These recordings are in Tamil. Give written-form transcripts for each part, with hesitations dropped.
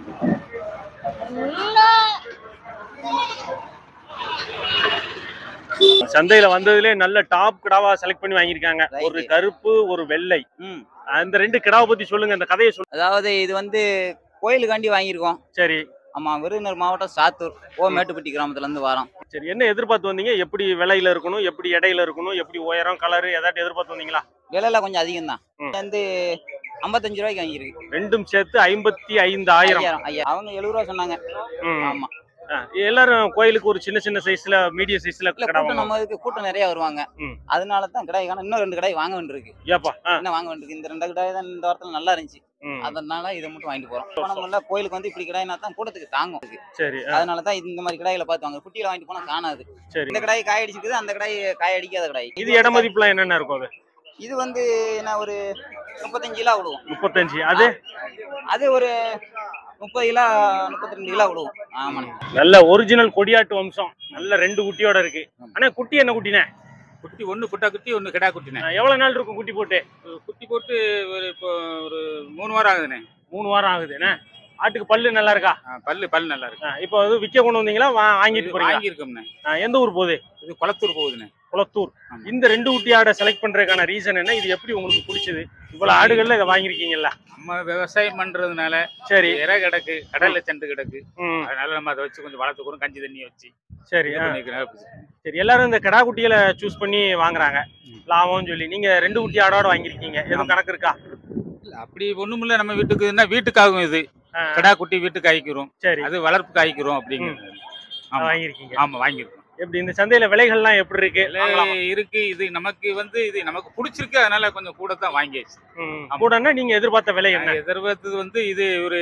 சந்தையில வந்ததுல நல்ல டாப் கிடாவா செலக்ட் பண்ணி வாங்கியிருக்காங்க. ஒரு கருப்பு ஒரு வெள்ளை. அந்த ரெண்டு கிடாவை பத்தி சொல்லுங்க, அந்த கதையை சொல்லுங்க. அதாவது இது வந்து கோயிலுக்காண்டி வாங்கியிருக்கோம். சரி. ஆமா, விருதுநகர் மாவட்டம் சாத்தூர் மேட்டுப்பட்டி கிராமத்துல இருந்து வரோம். சரி, என்ன எதிர்பார்த்து வந்தீங்க? எப்படி விலையில இருக்கணும், எப்படி எடையில இருக்கணும், எப்படி உயரம் கலர் ஏதாட்டு எதிர்பார்த்து வந்தீங்களா? விலையில கொஞ்சம் அதிகம் தான். வந்து 55 ரூபாய்க்கு வாங்கியிருக்கு. ரெண்டும் சேர்த்து 55,000. அவங்க 70 ரூபா சொன்னாங்க. ஆமா, எல்லாரும் கோயிலுக்கு ஒரு சின்ன சின்ன சைஸ்ல மீடியம் சைஸ்ல நம்ம இதுக்கு கூட்டம் நிறைய வருவாங்க. அதனால தான் கடை காணும். இன்னும் 2 கடை வாங்க வேண்டியிருக்கு. ஏப்பா என்ன வாங்க வேண்டியிருக்கு? இந்த 2 கடை தான் இந்த வாரத்துல நல்லா இருந்துச்சு. அதனால இதை மட்டும் வாங்கிட்டு போறோம். பணம் கோயிலுக்கு வந்து இப்படி கடைனா தான் கூட்டத்துக்கு தாங்கும். சரி, அதனால தான் இந்த மாதிரி கடைகளை பார்த்து வாங்க. குட்டியில வாங்கிட்டு போனா காணாது. இந்த கடை காய் அடிச்சுக்குது, அந்த கடை காய் அடிக்காத கடை. இது இட மதிப்புலாம் என்னென்ன இருக்கும்? அது இது வந்து என்ன ஒரு 35 கிலோ விடுவோம். 35. அது அது ஒரு 30 கிலோ 32 கிலோ விடுவோம். ஆமா, நல்ல ஒரிஜினல் கொடியாட்டு வம்சம். நல்ல 2 குட்டியோட இருக்கு. ஆனா குட்டி என்ன குட்டினே? குட்டி ஒன்று குட்டா குட்டி, ஒன்று கிடா குட்டினே. எவ்வளவு நாள் இருக்கும் குட்டி போட்டு? குட்டி போட்டு ஒரு 3 வாரம் ஆகுதுண்ணே. 3 வாரம் ஆகுதுண்ணே. ஆட்டுக்கு பல்லு நல்லா இருக்கா? பல்லு நல்லா இருக்கு. இப்போ அது விற்க கொண்டு வந்தீங்களா, வாங்கிட்டு போறீங்க? வாங்கியிருக்கோம்ண்ணே. எந்த ஊர் போகுது? இது குளத்தூர் போகுதுண்ணே. குளத்தூர். இந்த 2 குட்டி ஆடை செலக்ட் பண்றதுக்கான ரீசன் என்ன? இது எப்படி உங்களுக்கு பிடிச்சது? இவ்வளவு ஆடுகள்ல இதை வாங்கிருக்கீங்கல்ல? நம்ம விவசாயம் பண்றதுனால சரி, இறை கிடக்கு, கடல்ல செண்டு கிடக்கு. அதனால நம்ம அதை வச்சு கொஞ்சம் வளர்த்துக்கிறோம், கஞ்சி தண்ணி வச்சு. சரி சரி. எல்லாரும் இந்த கிடா குட்டிகளை சூஸ் பண்ணி வாங்குறாங்க லாபம்னு சொல்லி. நீங்க 2 குட்டி ஆடோட வாங்கிருக்கீங்க, எதுவும் கணக்கு இருக்கா? அப்படி ஒண்ணுமில்ல, நம்ம வீட்டுக்குன்னா வீட்டுக்காகும். இது கிடா குட்டி வீட்டுக்கு ஆயிக்கிறோம். சரி, அது வளர்ப்புக்கு ஆயிக்கிறோம் அப்படிங்கிறது வாங்கிருக்கீங்க. ஆமா, வாங்கிருக்கோம். எப்படி இந்த சந்தையில விலைகள்லாம் எப்படி இருக்கு? இருக்கு. இது நமக்கு வந்து இது நமக்கு பிடிச்சிருக்கு, அதனால கொஞ்சம் கூட தான் வாங்கியாச்சு. கூடன்னா நீங்க எதிர்பார்த்த விலை என்ன? எதிர்பார்த்தது வந்து இது ஒரு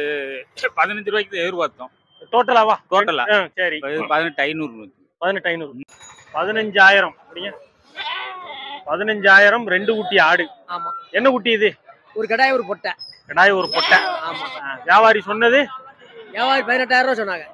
15 ரூபாய்க்கு எதிர்பார்த்தோம். டோட்டலாவா? டோட்டலா. சரி, 18,500. 18,500. 15,000. 15,000 2 குட்டி ஆடு. ஆமா. என்ன குட்டி இது? ஒரு கடாய் ஒரு பொட்டை. கடாய் ஒரு பொட்டை. ஆமா. வியாபாரி சொன்னது? வியாபாரி 18,000 ரூபா சொன்னாங்க.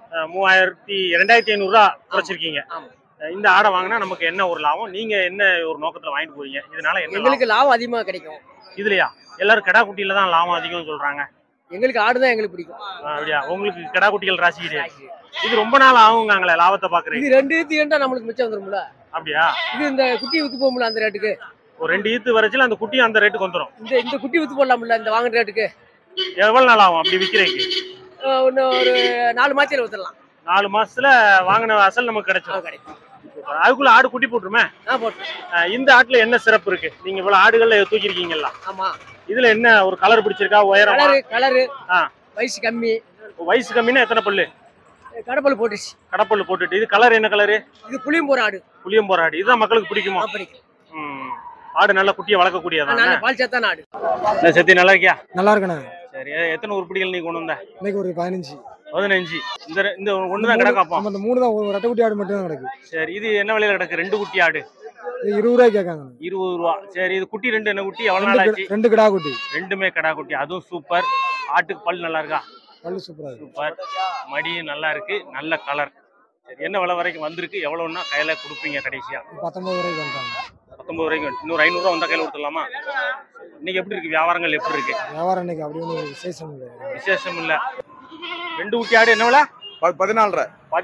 2,500 ரூபா குறைச்சிருக்கீங்க. இந்த ஆடை வாங்கினா நமக்கு என்ன ஒரு லாபம்? நீங்க என்ன ஒரு நோக்கத்துல வாங்கிட்டு போறீங்க? இதனால எங்களுக்கு லாபம் அதிகமா கிடைக்கும். இதுலயா? எல்லாரும் கடா குட்டியில தான் லாபம் அதிகம்னு சொல்றாங்க. எங்களுக்கு ஆடுதான் எங்களுக்கு பிடிக்கும். அப்படியா? உங்களுக்கு கடா குட்டிகள் ராசி கிடையாது. இது ரொம்ப நாள் ஆகுங்காங்களே லாபத்தை பாக்குறீங்க. இது 2 ஈத்து இருந்தா நம்மளுக்கு மிச்சம் வந்துரும்ல. அப்படியா? இது இந்த குட்டி வித்து போகும்ல அந்த ரேட்டுக்கு. ஒரு 2 ஈத்து வரைச்சில அந்த குட்டி அந்த ரேட்டுக்கு வந்துரும். இந்த குட்டி வித்து போடலாம்ல இந்த வாங்குற ரேட்டுக்கு. எவ்வளவு நாள் ஆகும் அப்படி விக்கிறதுக்கு? ஒரு 4 மாசத்துல வித்துறலாம். 4 மாசத்துல வாங்கின அசல் நமக்கு கிடைச்சிடும். அதுக்குள்ள ஆடு குட்டி போட்டுருமே. இந்த ஆட்டுல என்ன சிறப்பு இருக்கு? நீங்க இவ்வளவு ஆடுகள்ல தூக்கி இருக்கீங்களா? ஆமா. இதுல என்ன ஒரு கலர் பிடிச்சிருக்கா? உயரம்? கலரு வயசு கம்மி. வயசு கம்மினா எத்தனை பல்லு? கடப்பல் போட்டுச்சு. கடப்பல் போட்டுட்டு. இது கலர் என்ன கலரு? இது புளியம்போர் ஆடு. புளியம்போர் ஆடு. இதுதான் மக்களுக்கு பிடிக்குமா? பிடிக்கும். ஆடு நல்ல குட்டியை வளர்க்கக்கூடியதான். நல்ல பால் சத்தான ஆடு. சத்தி நல்லா இருக்கியா? நல்லா இருக்கண்ணே. சரி, எத்தனை உருப்படிகள் நீ கொண்டு வந்த? இன்னைக்கு ஒரு 15. 15. இந்த ஒண்ணுதான் கிடக்காப்பா? அந்த 3 தான், ஒரு ரெட்டை குட்டி ஆடு மட்டும் தான் கிடக்கு. சரி, இது என்ன விலையில கிடக்கு? 2 குட்டி ஆடு 20 ரூபாய் கேட்காங்க. 20 ரூபா. சரி, இது குட்டி 2 என்ன குட்டி? எவ்வளவு நாள் ஆச்சு? 2 கிடா குட்டி. ரெண்டுமே கிடா குட்டி. அதுவும் சூப்பர். ஆட்டுக்கு பல் நல்லா இருக்கா? பல்லு சூப்பரா இருக்கு. சூப்பர். மடியும் நல்லா இருக்கு, நல்ல கலர். சரி, என்ன விலை வரைக்கும் வந்திருக்கு? எவ்வளவுன்னா கையில கொடுப்பீங்க கடைசியா? 19 வரைக்கும் வந்தாங்க. 19 வரைக்கும். இன்னொரு 500 ரூபா வந்தா கையில கொடுத்துடலாமா? இன்னைக்கு எப்படி இருக்கு வியாபாரங்கள்? எப்படி இருக்கு வியாபாரம்? இன்னைக்கு அப்படி ஒன்றும் விசேஷம் இல்லை. விசேஷம் இல்ல. 2 குட்டி ஆடு என்ன விலை? 14,500.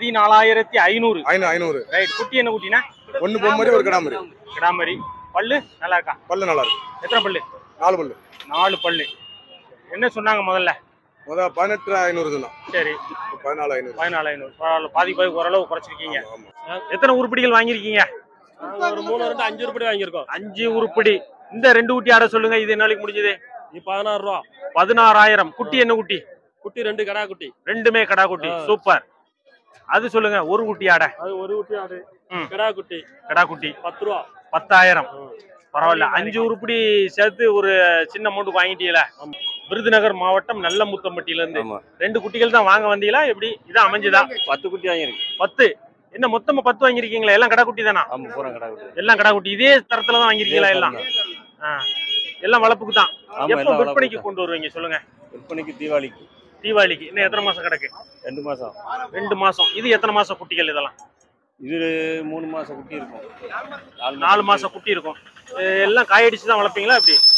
14,500. ரைட். குட்டி என்ன குட்டினா? ஒன்னு பொம்மரி ஒரு கிடாமரி. கிடாமரி. பல்லு நல்லா இருக்கா? பல்லு நல்லா இருக்கு. எத்தனை பல்லு? 4 பல்லு. 4 பல்லு. என்ன சொன்னாங்க முதல்ல? 18,500 சொன்னோம். சரி, 14,500. 14,500. பரவாயில்ல, பாதி ஓரளவு குறைச்சிருக்கீங்க. எத்தனை உருப்படிகள் வாங்கிருக்கீங்க? ஒரு 3-5 உருப்படி வாங்கியிருக்கோம். 5 உருப்படி. இந்த 2 குட்டி ஆட சொல்லுங்க. இது என்ன நாளைக்கு முடிஞ்சது? 16 ரூபா. 16,000. குட்டி என்ன குட்டி? குட்டி 2 கடா குட்டி. ரெண்டுமே கடா குட்டி. சூப்பர். அது சொல்லுங்க. ஒரு குட்டி ஆட? அது ஒரு குட்டி ஆடு கடா குட்டி. கடா குட்டி 10 ரூபா. 10,000. பரவாயில்ல. 5 உருப்படி சேர்த்து ஒரு சின்ன அமௌண்ட் வாங்கிட்டீங்களா? விருதுநகர் மாவட்டம் நல்ல முத்தம்பட்டியில இருந்து 2 குட்டிகள் தான் வாங்க வந்தீங்களா? எப்படி இதான் அமைஞ்சதா? 10 குட்டி வாங்கிருக்கு. 10. என்ன மொத்தமா 10 வாங்கிருக்கீங்களா? எல்லாம் கடா குட்டி தானா? ஆமா, பூரா கடா குட்டி. எல்லாம் கடா குட்டி. இதே தரத்துல தான் வாங்கிருக்கீங்களா? எல்லாம் எல்லாம் வளர்ப்புக்கு தான். எப்போ விற்பனைக்கு கொண்டு வருவீங்க சொல்லுங்க? விற்பனைக்கு தீபாவளிக்கு. தீபாவளிக்கு. இன்னும் எத்தனை மாசம் கிடக்கு? 2 மாசம். 2 மாசம். இது எத்தனை மாசம் குட்டிகள் இதெல்லாம்? இது 3 மாசம் குட்டி இருக்கும். 4 மாசம் குட்டி இருக்கும். எல்லாம் காயடிச்சு தான் வளர்ப்பீங்களா? எப்படி?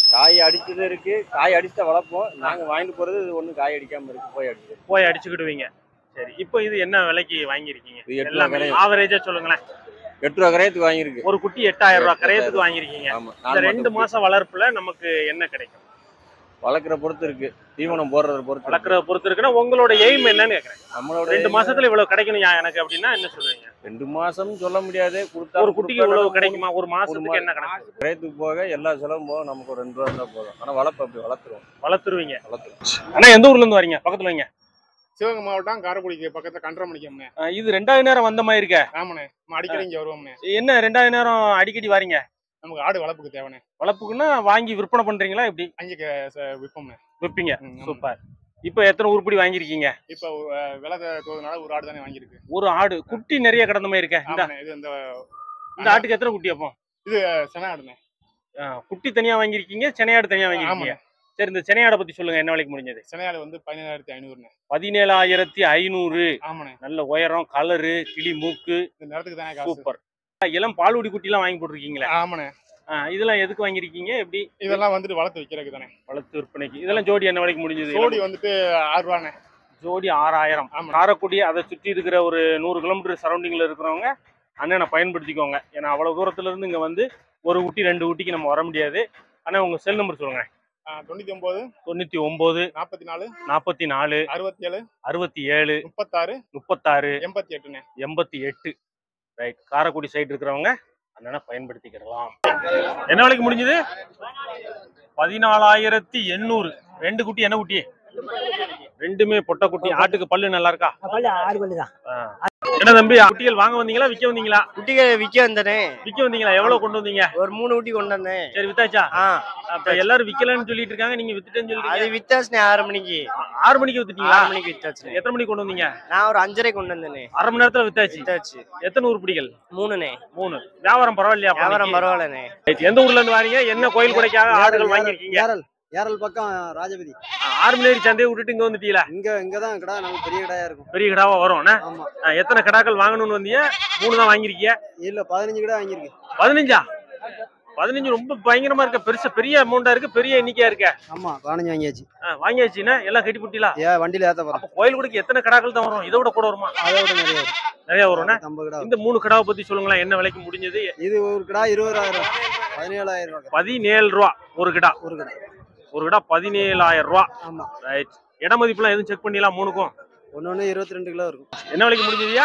காய் அடிச்சது இருக்கு, காய் அடிச்சா வளர்ப்போம். நாங்க வாங்கிட்டு போறது ஒன்றும் காய் அடிக்காம இருக்கு, போய் அடிச்சுக்கிடுவீங்க. சரி, இப்போ இது என்ன விலைக்கு வாங்கியிருக்கீங்க? இது 8 ரூபா கரையம். ஆவரேஜா சொல்லுங்களேன். 8 ரூபா கரையத்துக்கு வாங்கியிருக்கு. ஒரு குட்டி 8000 ரூபாய் கரையத்துக்கு வாங்கியிருக்கீங்க. ஆமா. இந்த 2 மாசம் வளர்ப்புல நமக்கு என்ன கிடைக்கும்? வளர்க்குற பொறுத்து இருக்கு, தீவனம் போடுறத பொறுத்து. வளர்க்குறத பொறுத்து இருக்குன்னா உங்களோட எய்ம் என்னன்னு கேட்குறேன். நம்மளோட 2 மாசத்துல இவ்வளவு கிடைக்கணும் எனக்கு அப்படின்னா என்ன சொல்றீங்க? 2 மாசம் சொல்ல முடியாது. கொடுத்தா ஒரு குட்டிக்கு இவ்வளவு கிடைக்குமா? ஒரு மாசத்துக்கு என்ன கிடைக்கும்? கரையத்துக்கு போக எல்லா செலவும் போக நமக்கு ஒரு 2 ரூபா இருந்தா போதும். ஆனா வளர்ப்பு அப்படி வளர்த்துருவீங்க. ஆனா எந்த ஊர்ல இருந்து வரீங்க? பக்கத்துல வைங்க. சிவகங்கை மாவட்டம் காரைக்குடிக்கு பக்கத்துல கன்றமணிக்கம்ண்ணே. இது 2வது நேரம் வந்த மாதிரி இருக்க. ஆமாண்ணே, நம்ம அடிக்கடி இங்க வருவோம்ண்ணே. என்ன 2வது நேரம் அடிக்கடி வரீங்க? நமக்கு ஆடு வளர்ப்புக்கு தேவைண்ணே. வளர்ப்புக்குன்னா வாங்கி விற்பனை பண்றீங்களா? எப்படி அங்கே விற்போம்ண்ணே. விற்பீங்க. சூப்பர். இப்போ எத்தனை உருப்படி வாங்கியிருக்கீங்க? இப்போ விலை தோதுனால ஒரு ஆடு தானே வாங்கியிருக்கு. ஒரு ஆடு குட்டி நிறைய கடந்த மாதிரி இருக்க. இது இந்த ஆட்டுக்கு எத்தனை குட்டி அப்போ? இது சென ஆடுண்ணே. குட்டி தனியா வாங்கியிருக்கீங்க, செனையாடு தனியா வாங்கியிருக்கீங்க. சரி, இந்த செனையாடை பத்தி சொல்லுங்க. என்ன விலைக்கு முடிஞ்சது? செனையாடு வந்து 17500. 17500. ஆமாண்ணே. நல்ல உயரம், கலரு, கிளி மூக்கு. இந்த நேரத்துக்கு தானே காசு. சூப்பர். இளம் பால்குடி குட்டி எல்லாம் வாங்கி போட்டிருக்கீங்களா? ஆமாண்ணே. இதெல்லாம் எதுக்கு வாங்கியிருக்கீங்க? எப்படி? இதெல்லாம் வந்துட்டு வளர்த்து வைக்கிறதுக்கு தானே. வளர்த்து விற்பனைக்கு. இதெல்லாம் ஜோடி என்ன விலைக்கு முடிஞ்சது? ஜோடி வந்துட்டு 6 ரூபாண்ணே. ஜோடி 6000. காரைக்குடி அதை சுற்றி இருக்கிற ஒரு 100 கிலோமீட்டர் சரௌண்டிங்ல இருக்கிறவங்க அண்ணனை பயன்படுத்திக்கோங்க. ஏன்னா அவ்வளவு தூரத்துல இருந்து இங்க வந்து ஒரு குட்டி 2 குட்டிக்கு நம்ம வர முடியாது. ஆனா உங்க செல் நம்பர் சொல்லுங்க. 99 44 44 67 67 66 36 36 88ண்ணே. 88. ரைட். காரைக்குடி சைடு இருக்கிறவங்க அண்ணனை பயன்படுத்திக்கிடலாம். என்ன விலைக்கு முடிஞ்சது? 14800. 2 குட்டி. என்ன குட்டி? ரெண்டுமே பொட்டை குட்டி. ஆட்டுக்கு பல்லு நல்லா இருக்கா? பல்லு 6 பல்லு தான். என்ன தம்பி, குட்டிகள் வாங்க வந்தீங்களா விற்க வந்தீங்களா? குட்டிகள் விற்க வந்தனே. விற்க வந்தீங்களா? எவ்வளவு கொண்டு வந்தீங்க? ஒரு 3 குட்டி கொண்டு வந்தேன். சரி, வித்தாச்சா? அப்ப எல்லாரும் விக்கலன்னு சொல்லிட்டு இருக்காங்க, நீங்க வித்துட்டேன்னு சொல்றீங்க. அது வித்தாச்சுனே 6 மணிக்கு. 6 மணிக்கு வித்துட்டீங்களா? 6 மணிக்கு வித்தாச்சு. எத்தனை மணிக்கு கொண்டு வந்தீங்க? நான் ஒரு 5:30 கொண்டு வந்தேனே. அரை மணி நேரத்துல வித்தாச்சு. எத்தனை உருப்படிகள்? 3ண்ணே. 3. வியாபாரம் பரவாயில்லையா? வியாபாரம் பரவாயில்லண்ணே. எந்த ஊர்ல இருந்து வாரீங்க? என்ன கோயில் கொடைக்காக ஆடுகள் வாங்கிருக்கீங்க? ஏரல் பக்கம் ராஜபதி. 6 மணி சந்தையை விட்டுட்டு இங்க வந்துட்டீங்களா? இங்கதான் கடை நமக்கு பெரிய கடையா இருக்கும். பெரிய கடாவா வரும். எத்தனை கடாக்கள் வாங்கணும்னு வந்தீங்க? 3 தான் வாங்கிருக்கீங்க? இல்ல 15 கடை வாங்கிருக்கு. 15? 15 ரொம்ப பயங்கரமா இருக்க. பெரிய அமௌண்டா இருக்கு, பெரிய எண்ணிக்கையா இருக்க. ஆமா, 15 வாங்கியாச்சு. வாங்கியாச்சுன்னா எல்லாம் கட்டி புட்டிலா? வண்டியில ஏத்த போறோம். கோயில் கூடக்கு எத்தனை கடாக்கள் தான் வரும்? இதை விட கூட வருமா? அதை விட நிறைய வரும். இந்த 3 கடாவை பத்தி சொல்லுங்களேன். என்ன விலைக்கு முடிஞ்சது? இது ஒரு கடா 20000. 17000 ரூபாய். 17 ரூபா ஒரு கடா. ஒரு கடா 17000 ரூபா. ஆமா. ரைட். இட மதிப்புலாம் எதுவும் செக் பண்ணிடலாம்? 3க்கும் ஒன்னொன்னு 22 கிலோ இருக்கும். என்ன விலைக்கு முடிஞ்சதுயா?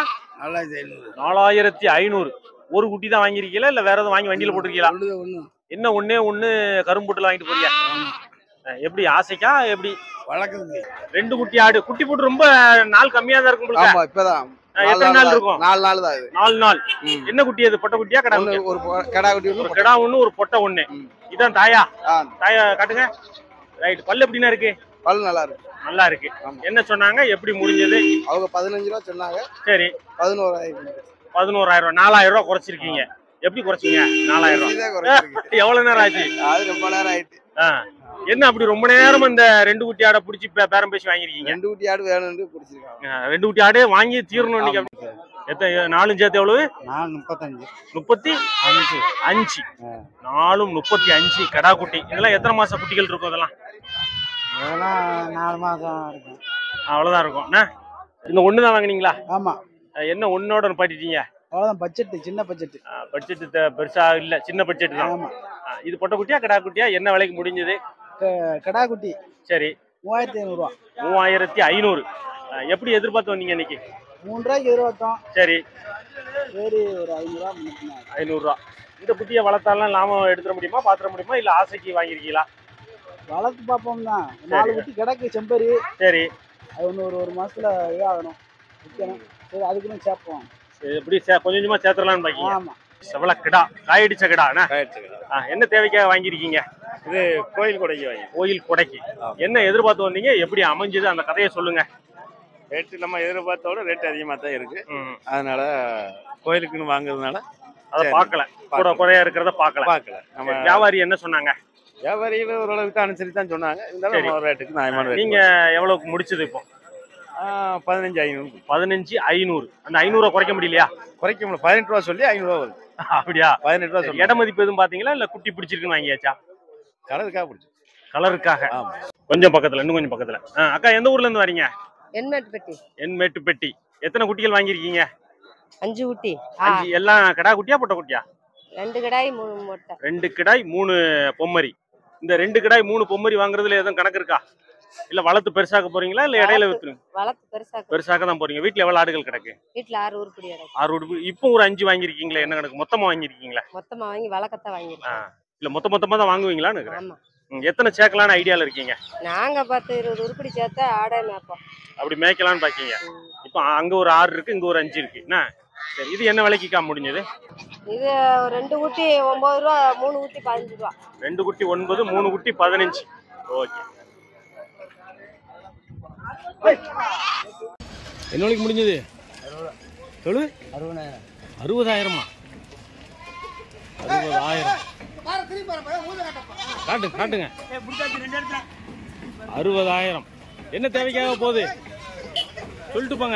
4500. ஒரு குட்டி தான் வாங்கிருக்கீங்களா இல்ல வேற எதுவும் வாங்கி வண்டியில போட்டிருக்கீங்களா? என்ன ஒண்ணு கரும்புட்டுல வாங்கிட்டு போறியா? எப்படி ஆசைக்கா? எப்படி வளர்க்குறது? 2 குட்டி ஆடு. குட்டி போட்டு ரொம்ப நாள் கம்மியா தான் இருக்கும். ஆமா, இப்பதான். எத்தனை நாள் இருக்கும்? 4 நாள் தான். 4 நாள். என்ன குட்டி அது? பொட்டை குட்டியா கடா குட்டியா? ஒரு கடா குட்டி ஒண்ணு, ஒரு கடா ஒண்ணு, ஒரு பொட்டை ஒண்ணு. இதான் தாயா? தாயா காட்டுங்க. ரைட். பல்லு எப்படின்னா இருக்கு? பல்லு நல்லா இருக்கு. நல்லா இருக்கு. என்ன சொன்னாங்க? எப்படி முடிஞ்சது? அவங்க 15 ரூபா சொன்னாங்க. சரி. 11000. 11000. 4000 ரூபா குறைச்சிருக்கீங்க. எப்படி குறைச்சிங்க? 4000 ரூபா. எவ்வளவு நேரம் ஆச்சு? அது ரொம்ப நேரம் ஆயிட்டு. என்ன அப்படி ரொம்ப நேரம் இந்த 2 குட்டி ஆடை பிடிச்சி பேரம் பேசி வாங்கிருக்கீங்க? 2 குட்டி ஆடு வேணும்னு பிடிச்சிருக்காங்க. 2 குட்டி ஆடு வாங்கி தீரணும் இன்னைக்கு. எத்தனை 4 சேர்த்து எவ்வளவு? 35. 35. 4 35 கடா குட்டி. இதெல்லாம் எத்தனை மாச குட்டிகள் இருக்கும்? இதெல்லாம் 4 மாசம் இருக்கும். அவ்வளவுதான் இருக்கும். இந்த ஒண்ணு தான் வாங்கினீங்களா? ஆமா. என்ன ஒன்னோட பாட்டிட்டீங்க? அவ்வளவுதான். பட்ஜெட் சின்ன பட்ஜெட். பட்ஜெட் பெருசா இல்ல, சின்ன பட்ஜெட் தான். இது பொட்டை குட்டியா கடா குட்டியா? என்ன விலைக்கு முடிஞ்சது? கடா குட்டி. சரி. 3500 ரூபா. 3500. எப்படி எதிர்பார்த்து வந்தீங்க இன்னைக்கு? 3 ரூபாய்க்கு எதிர்பார்த்தோம். சரி. சரி, ஒரு 500 ரூபா. 500 ரூபா. இந்த குட்டியை வளர்த்தாலாம் லாபம் எடுத்துட முடியுமா? பாத்துட முடியுமா? இல்ல ஆசைக்கு வாங்கிருக்கீங்களா? வளர்த்து பார்ப்போம் தான். 4 குட்டி கிடக்கு செம்பரி. சரி. அது ஒன்று ஒரு மாசத்துல இதாகணும், விற்கணும். சரி, அதுக்குன்னு சேர்ப்போம். எப்படி கொஞ்சம் கொஞ்சமா சேர்த்துடலாம்னு பாக்கீங்க? ஆமா. செவல கிடா, காயடிச்ச கிடா. என்ன தேவைக்காக வாங்கிருக்கீங்க? இது கோயில் கொடைக்கு வாங்கி. கோயில் கொடைக்கு. என்ன எதிர்பார்த்து வந்தீங்க? எப்படி அமைஞ்சது? அந்த கதையை சொல்லுங்க. ரேட்டு நம்ம எதிர்பார்த்தோட ரேட் அதிகமாக தான் இருக்கு. அதனால கோயிலுக்குன்னு வாங்குறதுனால அதை பார்க்கல, கூட குறையா இருக்கிறத பார்க்கல. நம்ம வியாபாரி என்ன சொன்னாங்க? வியாபாரிகள் ஓரளவுக்கு அனுசரித்து தான் சொன்னாங்க. இருந்தாலும் ரேட்டுக்கு நியாயமான ரேட். நீங்க எவ்வளவுக்கு முடிச்சது இப்போ? 15500. 15500. அந்த 500 குறைக்க முடியலையா? குறைக்க முடியல. 18 ரூபா சொல்லி 500 ரூபா வருது. அப்படியா? 18 ரூபா சொல்லி. இட மதிப்பு எதுவும் பாத்தீங்களா இல்ல குட்டி பிடிச்சிருக்குன்னு வாங்கியாச்சா? கலருக்காக பிடிச்சி. கலருக்காக. கொஞ்சம் பக்கத்துல, இன்னும் கொஞ்சம் பக்கத்துல. அக்கா எந்த ஊர்ல இருந்து வரீங்க? என்மேட்டுப்பட்டி. என்மேட்டுப்பட்டி. எத்தனை குட்டிகள் வாங்கியிருக்கீங்க? 5 குட்டி. 5 எல்லாம் கடா குட்டியா பொட்டை குட்டியா? 2 கிடாய் 3 மொட்டை. 2 கிடாய் 3 பொம்மரி. இந்த 2 கிடாய் 3 பொம்மரி வாங்குறதுல எதுவும் கணக்கு இருக்கா? இல்ல வளர்த்து பெருசாக்க போறீங்களா இல்ல இடையில வித்துருங்க? வளர்த்து பெருசாக்க தான் போறீங்க. வீட்ல எவ்வளவு ஆடுகள் கிடக்கு? வீட்ல 6 உருப்படி கிடக்கு. 6 உருப்படி. இப்போ ஒரு 5 வாங்கியிருக்கீங்களா? என்ன கணக்கு? மொத்தமா வாங்கியிருக்கீங்களா? மொத்தமா வாங்கி வளர்க்கத்தான் வாங்கிருக்கோம். இல்ல மொத்தமா தான் வாங்குவீங்களான்னு? ஆமா. எத்தனை சேர்க்கலான்னு ஐடியால இருக்கீங்க? நாங்க 10-20 உருப்படி சேர்த்தா ஆடை மேய்ப்போம். அப்படி மேய்க்கலான்னு பாக்கீங்க. இப்போ அங்க ஒரு 6 இருக்கு, இங்க ஒரு 5 இருக்கு. என்ன சரி, இது என்ன விலைக்குக்கா முடிஞ்சது? இது 2 குட்டி 9 ரூபா, 3 குட்டி 15 ரூபா. 2 குட்டி 9, 3 குட்டி 15. ஓகே. என்ன விலைக்கு முடிஞ்சது? 60,000. 60,000மா? 60,000. காட்டுங்க. 60,000. என்ன தேவைக்காக போகுது சொல்லிட்டு போங்க.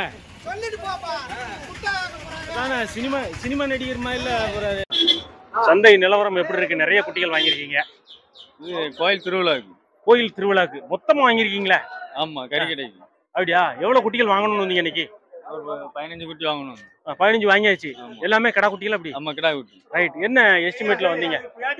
சினிமா நடிகர்மா இல்ல ஒரு சந்தை நிலவரம் எப்படி இருக்கு? நிறைய குட்டிகள் வாங்கியிருக்கீங்க. இது கோயில் திருவிழாக்கு. கோயில் திருவிழாக்கு மொத்தமா வாங்கியிருக்கீங்களா? ஆமா, கறிக்கடைக்கு. அப்படியா? எவ்வளவு குட்டிகள் வாங்கணும்னு வந்தீங்க இன்னைக்கு? ஒரு 15 குட்டி வாங்கணும். 15 வாங்கியாச்சு. எல்லாமே கடா குட்டிகள் அப்படி? ஆமா, கடா குட்டி. ரைட். என்ன எஸ்டிமேட்ல வந்தீங்க?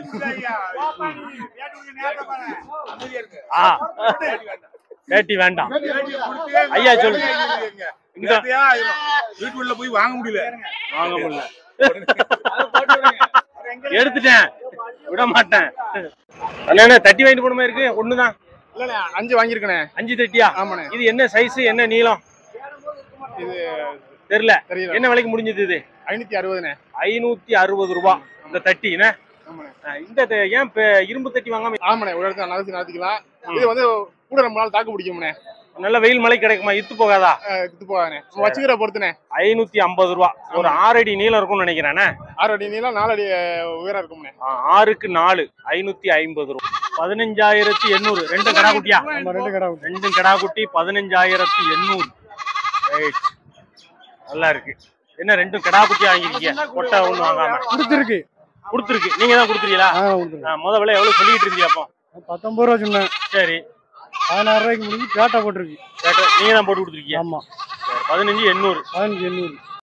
பேட்டி வேண்டாம் ஐயா, சொல்லுங்க. வீட்டுக்குள்ள போய் வாங்க முடியல. எடுத்துட்டேன், விட மாட்டேன். அண்ணா தட்டி வாங்கிட்டு போன மாதிரி இருக்கு. ஒண்ணுதான். இல்லண்ணே 5 வாங்கியிருக்கேனே. 5 தட்டியா? ஆமாண்ணே. இது என்ன சைஸ், என்ன நீளம்? இது தெரியல. என்ன விலைக்கு முடிஞ்சது இது? 560ண்ணே. 560 ரூபாய் இந்த தட்டி. இந்த ஏன் இரும்பு தட்டி வாங்காம? ஆமாண்ணே, ஒரு இடத்துல நடத்திக்கலாம். இது வந்து கூட ரொம்ப நாள் தாக்கு பிடிக்கும்ண்ணே. நல்ல வெயில் மழை கிடைக்குமா? இத்து போகாதா? இத்து போகாதே, வச்சுக்கிற பொறுத்துண்ணே. 550 ரூபா. ஒரு 6 அடி நீளம் இருக்கும்னு நினைக்கிறேன். 6 அடி நீளம், 4 அடி உயரம் இருக்கும்ண்ணே. 6க்கு 4 550 ரூபா. 15,800. 2 கடா குட்டியா? 2 கடா குட்டி 15,800. ரைட், நல்லா இருக்கு. என்ன 2 கடா குட்டி வாங்கிருக்கீங்க? கொட்டை ஒண்ணு வாங்காம? கொடுத்துருக்கு. நீங்க தான் கொடுத்துருக்கீங்களா? முத விலை எவ்வளவு சொல்லிட்டு இருந்தீங்க? அப்போ 19 ரூபா சொன்னேன். சரி, 16 ரூபாய்க்கு முடிஞ்சு பேட்டா போட்டிருக்கு. நீங்க தான் போட்டு கொடுத்துருக்கீங்க? ஆமா. 15,800. 15,800.